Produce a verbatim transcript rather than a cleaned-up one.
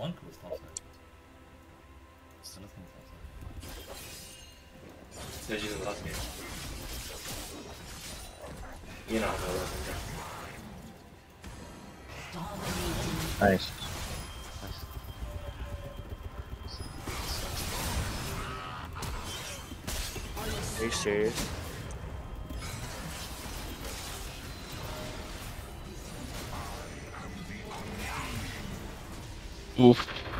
One was top side. Still nothing top side. They're using the last game. You know how that was. Nice. Are you serious? Oof.